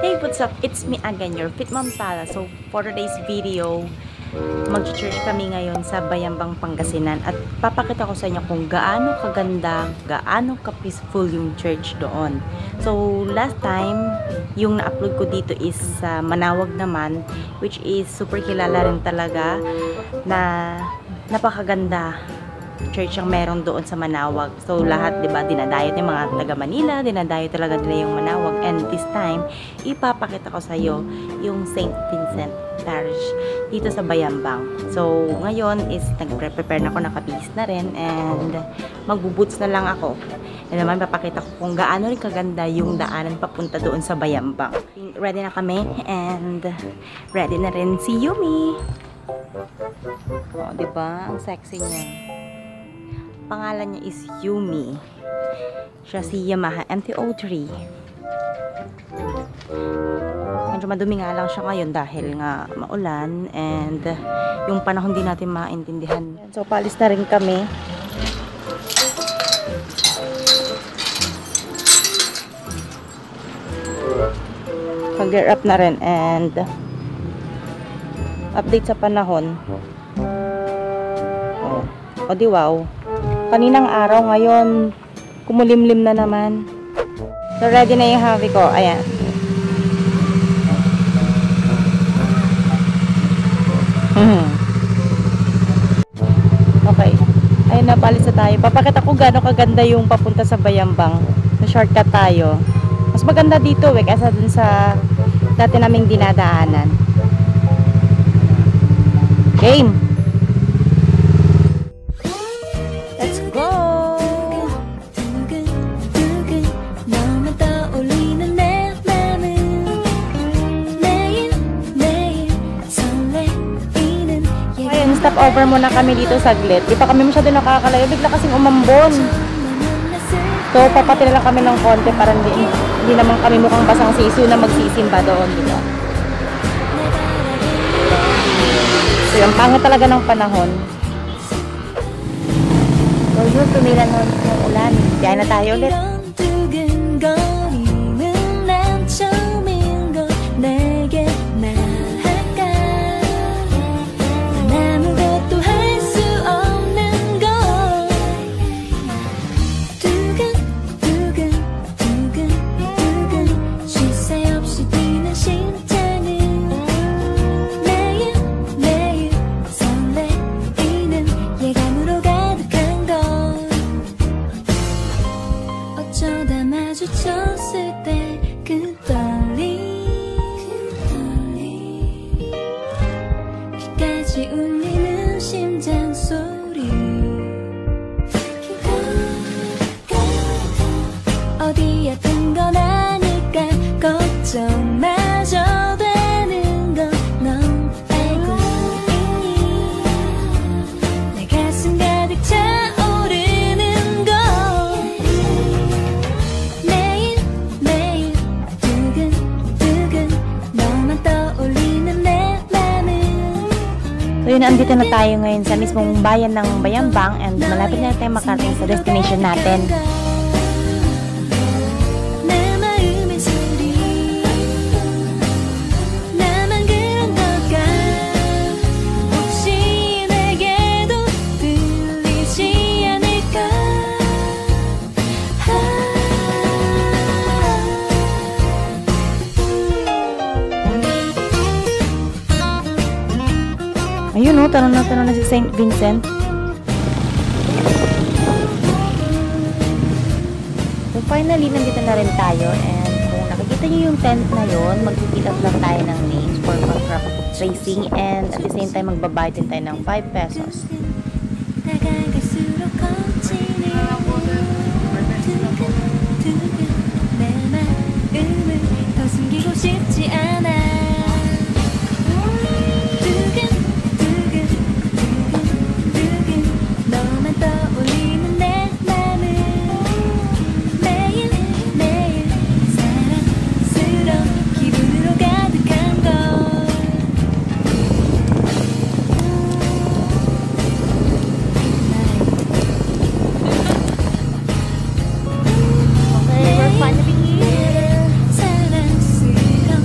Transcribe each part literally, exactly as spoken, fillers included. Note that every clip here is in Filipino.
Hey, what's up? It's me again, your Fit Mom Tala. So, for today's video, mag-church kami ngayon sa Bayambang, Pangasinan at papakita ko sa inyo kung gaano kaganda, gaano ka-peaceful yung church doon. So, last time, yung na-upload ko dito is sa uh, Manawag naman, which is super kilala rin talaga na napakaganda church ang meron doon sa Manawag. So, lahat, di ba, dinadayo ng mga taga Manila, dinadayo talaga nila yung Manawag. And this time, ipapakita ko sa iyo yung Saint Vincent Parish dito sa Bayambang. So, ngayon is nagpre-prepare na ako, nakabihis na rin, and magbuboots na lang ako. And naman, papakita ko kung gaano rin kaganda yung daanan papunta doon sa Bayambang. Ready na kami, and ready na rin si Yumi. O, di ba? Ang sexy niya. Pangalan niya is Yumi. Siya si Yamaha M T oh three. Medyo madumi nga lang siya ngayon dahil nga maulan and yung panahon din natin maintindihan. So, palis na rin kami. Pag-gear up na rin and update sa panahon. O, o di wow. Kaninang araw, ngayon kumulimlim na naman. So, ready na yung hubby ko. Ayan. Okay. Ayun na, palis na tayo. Papakita ko gano'ng kaganda yung papunta sa Bayambang. Na shortcut tayo. Mas maganda dito eh, kaysa dun sa dati naming dinadaanan. Game! Stop over muna kami dito saglit. Di pa kami masyado nakakalayo. Bigla kasing umambon. So, papatila lang kami ng konti para hindi, hindi naman kami mukhang basang sisu na magsisimba doon. Diba? So, yung pangit talaga ng panahon. So, yun, tumilan ng ulan. Diyan na tayo ulit. So yun, andito na tayo ngayon sa mismong bayan ng Bayambang and malapit na tayo makarating sa destination natin. Ayun o, tanong na tanong na si Saint Vincent. So finally, nandito na rin tayo. And kung nakikita nyo yung tent na yun, mag-fill up lang tayo ng names for pag-crop tracing. And at the same time, magbabayad din tayo ng five pesos. Okay, we're finally here.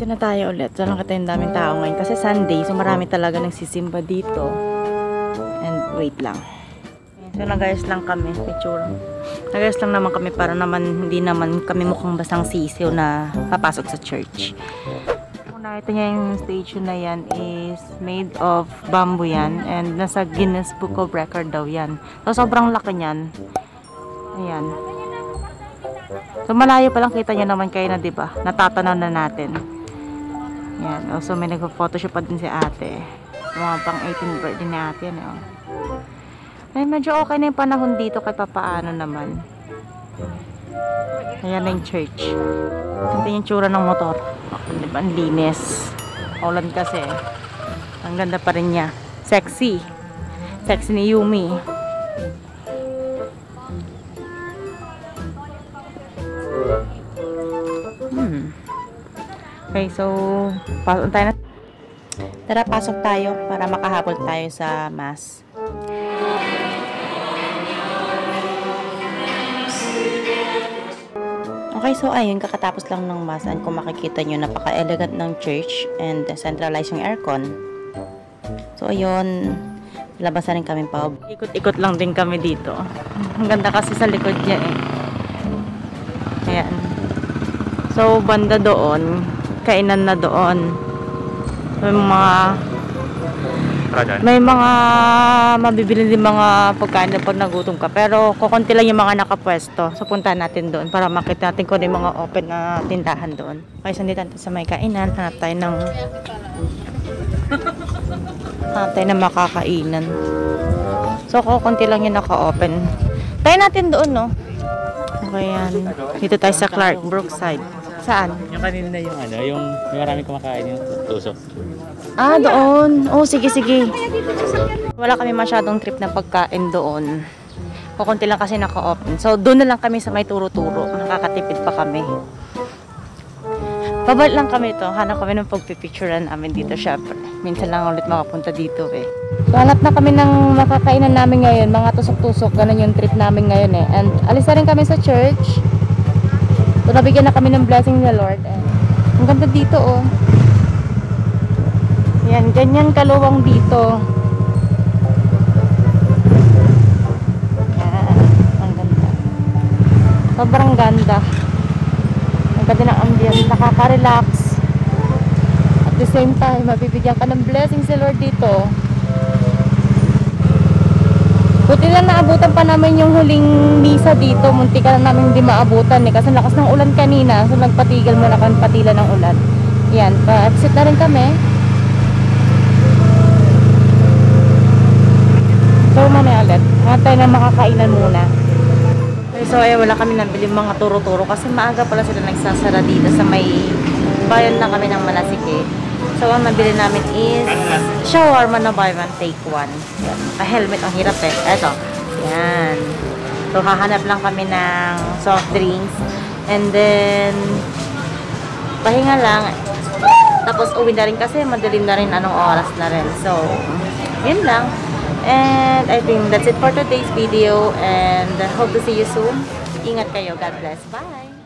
Dito na tayo ulit. So, nakita yung daming tao ngayon. Kasi Sunday, so marami talaga nagsisimba dito. And wait lang. So, nag-ayos lang kami. Picture. Nag-ayos lang naman kami para naman, hindi naman kami mukhang basang sisiw na papasok sa church. Kung nakita niya yung station na yan is made of bamboo yan. And nasa Guinness Book of Record daw yan. So, sobrang laki niyan. Ayan. So, malayo pa lang kita niya naman kayo na, diba? Natatanaw na natin. Ayan. Also, may nag-photoshoot pa din si ate. Mga pang eighteenth birthday ni ate yan. Oh. Ay, medyo okay na yung panahon dito kahit papaano naman. Ayan na yung church. Ito yung tsura ng motor. Oh, diba? Ang linis. Ulan kasi. Ang ganda pa rin niya. Sexy. Sexy ni Yumi. Hmm. Okay, so pasok tayo na. Tara, pasok tayo para makahabol tayo sa mass. Okay, so ayun, kakatapos lang ng mass and kung makikita nyo, napaka-elegant ng church and centralized yung aircon. So ayun, labas na rin kami pa. Ikot-ikot lang din kami dito. Ang ganda kasi sa likod niya eh. Ayan. So, banda doon, kainan na doon. May mga may mga mabibili din mga pagkain na pag nagutom ka. Pero kukunti lang yung mga nakapwesto. So, puntahan natin doon para makita natin kung yung mga open na tindahan doon. Okay, so dito natin sa may kainan. Hanap tayo ng hanap tayo ng makakainan. So, kukunti lang yung naka-open. Tayo natin doon, no? Okay, yan. Dito tayo sa Clark Brookside. Saan? Yung kanina yung ano, yung may maraming kumakain yung tusok. Ah, doon. Oh, sige, sige. Wala kami masyadong trip na pagkain doon. Kukunti lang kasi naka-open. So, doon na lang kami sa may turo-turo. Nakakatipid pa kami. Pabalik lang kami ito. Hanap kami ng pagpipicturean namin dito, syempre. Minsan lang ulit makapunta dito eh. So, hanap na kami ng makakainan namin ngayon. Mga tusok-tusok. Ganun yung trip namin ngayon eh. And alis na rin kami sa church. So, nabigyan na kami ng blessing ni Lord. And ang ganda dito oh. Yan, ganyan kaluwang dito. Yan, ang ganda. Sobrang ganda. Ang ganda ng ambience, nakaka-relax. At the same time, mabibigyan ka ng blessing si Lord dito. Buti lang naabutan pa namin yung huling misa dito. Munti ka lang namin hindi maabutan eh. Kasi lakas ng ulan kanina. So nagpatigil muna kami patila ng ulan. Yan, pa-exit na rin kami. So mamaya ulit. Hanap tayo na makakainan muna. Okay, so ay wala kami nabili mga turo-turo. Kasi maaga pala sila nagsasara dito sa may bayan na kami ng Malasike. So, ang nabili namin is shawarma na buy one, take one. Yan. Pa-helmet, ang hirap eh. Eto. Yan. So, hahanap lang kami ng soft drinks. And then, pahinga lang. Tapos, uwi na rin kasi madilim na rin anong oras na rin. So, yun lang. And I think that's it for today's video. And hope to see you soon. Ingat kayo. God bless. Bye!